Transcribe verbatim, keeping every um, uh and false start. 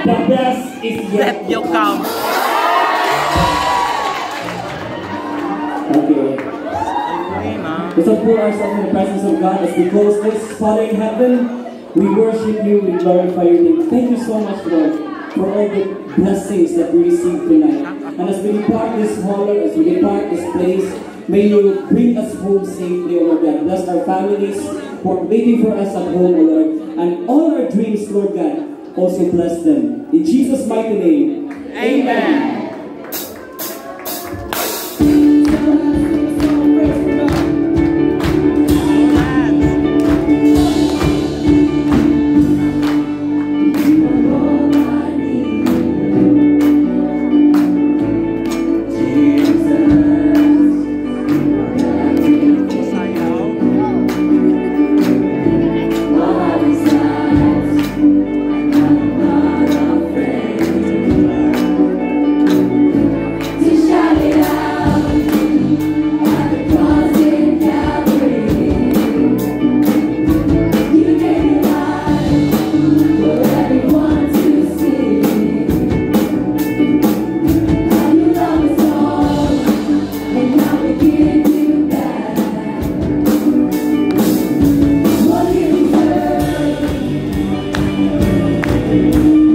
The best is yet You come. Okay. Let's pour ourselves in the presence of God as we close this. Father in heaven, we worship you, we glorify your name. Thank you so much, Lord, for all the blessings that we received tonight. And as we depart this hall, as we depart this place, may you bring us home safely, O Lord God. Bless our families who are waiting for us at home, O Lord. And all our dreams, Lord God, also bless them. In Jesus' mighty name, amen. Thank you.